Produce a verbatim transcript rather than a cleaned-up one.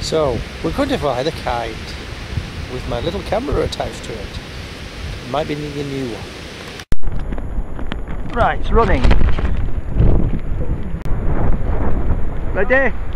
So we're going to fly the kite with my little camera attached to it. Might be needing a new one. Right, it's running. Ready?